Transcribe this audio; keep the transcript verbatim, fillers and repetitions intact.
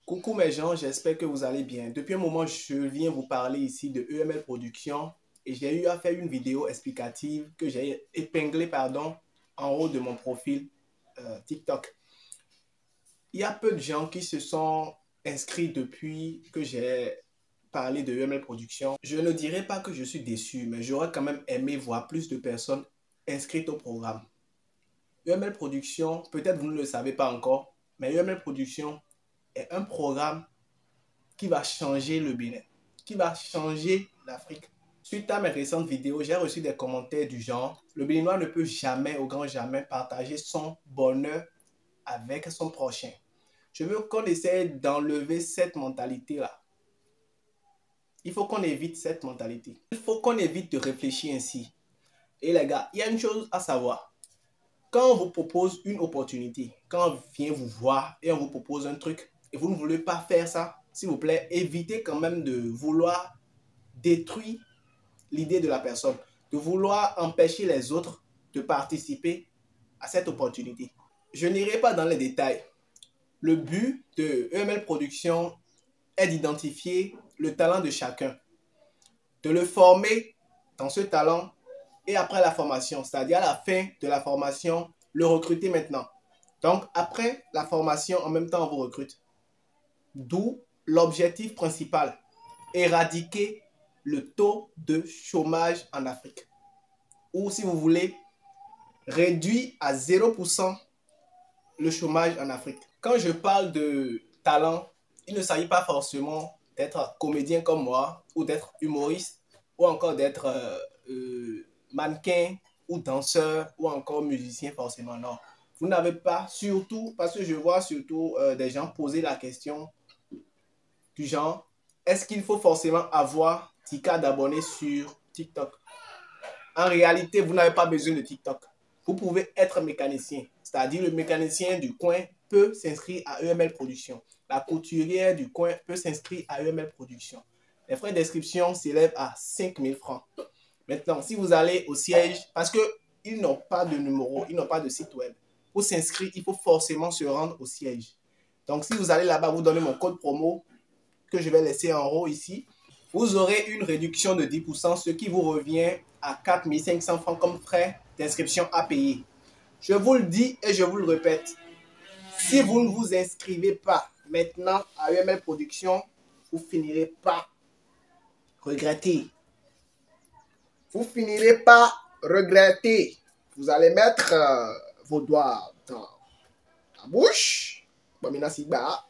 Coucou mes gens, j'espère que vous allez bien. Depuis un moment, je viens vous parler ici de E M L Production et j'ai eu à faire une vidéo explicative que j'ai épinglée pardon, en haut de mon profil euh, TikTok. Il y a peu de gens qui se sont inscrits depuis que j'ai parlé de E M L Production. Je ne dirais pas que je suis déçu, mais j'aurais quand même aimé voir plus de personnes inscrites au programme. E M L Production, peut-être vous ne le savez pas encore, mais E M L Production est un programme qui va changer le Bénin, qui va changer l'Afrique. Suite à mes récentes vidéos, j'ai reçu des commentaires du genre « Le Béninois ne peut jamais, au grand jamais, partager son bonheur avec son prochain. » Je veux qu'on essaie d'enlever cette mentalité-là. Il faut qu'on évite cette mentalité. Il faut qu'on évite de réfléchir ainsi. Et les gars, il y a une chose à savoir. Quand on vous propose une opportunité, quand on vient vous voir et on vous propose un truc, et vous ne voulez pas faire ça, s'il vous plaît, évitez quand même de vouloir détruire l'idée de la personne, de vouloir empêcher les autres de participer à cette opportunité. Je n'irai pas dans les détails. Le but de E M L Production est d'identifier le talent de chacun, de le former dans ce talent et après la formation, c'est-à-dire à la fin de la formation, le recruter maintenant. Donc, après la formation, en même temps, on vous recrute. D'où l'objectif principal, éradiquer le taux de chômage en Afrique. Ou si vous voulez, réduire à zéro pour cent le chômage en Afrique. Quand je parle de talent, il ne s'agit pas forcément d'être comédien comme moi, ou d'être humoriste, ou encore d'être euh, euh, mannequin, ou danseur, ou encore musicien forcément, non. Vous n'avez pas, surtout, parce que je vois surtout euh, des gens poser la question du genre, est-ce qu'il faut forcément avoir dix K d'abonnés sur TikTok? En réalité, vous n'avez pas besoin de TikTok. Vous pouvez être mécanicien, c'est-à-dire le mécanicien du coin peut s'inscrire à E M L Production. La couturière du coin peut s'inscrire à E M L Production. Les frais d'inscription s'élèvent à cinq mille francs. Maintenant, si vous allez au siège, parce qu'ils n'ont pas de numéro, ils n'ont pas de site web. Pour s'inscrire, il faut forcément se rendre au siège. Donc, si vous allez là-bas, vous donnez mon code promo que je vais laisser en haut ici. Vous aurez une réduction de dix pour cent, ce qui vous revient à quatre mille cinq cents francs comme frais d'inscription à payer. Je vous le dis et je vous le répète. Si vous ne vous inscrivez pas maintenant à E M L Production, vous finirez par regretter. Vous finirez par regretter. Vous allez mettre euh, vos doigts dans la bouche. Bon, maintenant, c'est bas.